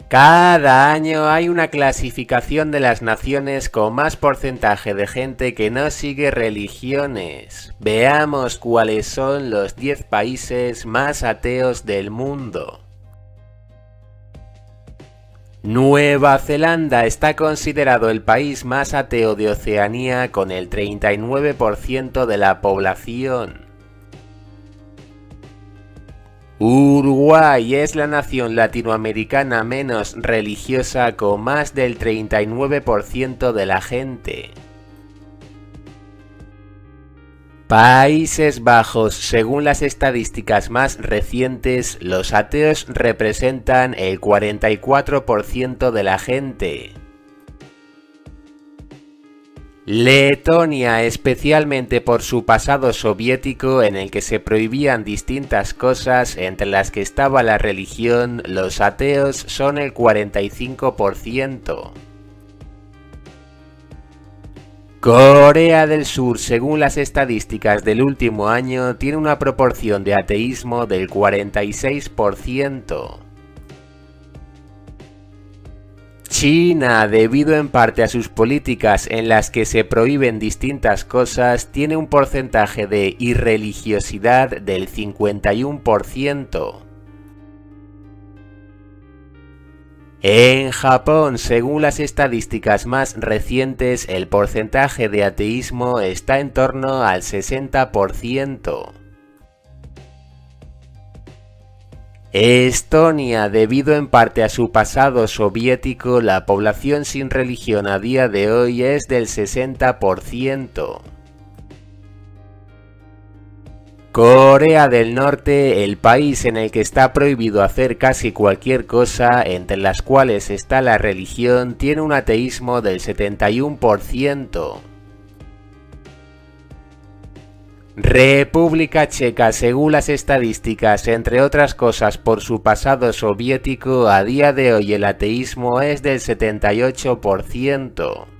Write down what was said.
Cada año hay una clasificación de las naciones con más porcentaje de gente que no sigue religiones. Veamos cuáles son los 10 países más ateos del mundo. Nueva Zelanda está considerado el país más ateo de Oceanía con el 39% de la población. Uruguay es la nación latinoamericana menos religiosa con más del 39% de la gente. Países Bajos, según las estadísticas más recientes, los ateos representan el 44% de la gente. Letonia, especialmente por su pasado soviético en el que se prohibían distintas cosas entre las que estaba la religión, los ateos son el 45%. Corea del Sur, según las estadísticas del último año, tiene una proporción de ateísmo del 46%. China, debido en parte a sus políticas en las que se prohíben distintas cosas, tiene un porcentaje de irreligiosidad del 51%. En Japón, según las estadísticas más recientes, el porcentaje de ateísmo está en torno al 60%. Estonia, debido en parte a su pasado soviético, la población sin religión a día de hoy es del 60%. Corea del Norte, el país en el que está prohibido hacer casi cualquier cosa, entre las cuales está la religión, tiene un ateísmo del 71%. República Checa, según las estadísticas, entre otras cosas por su pasado soviético, a día de hoy el ateísmo es del 78%.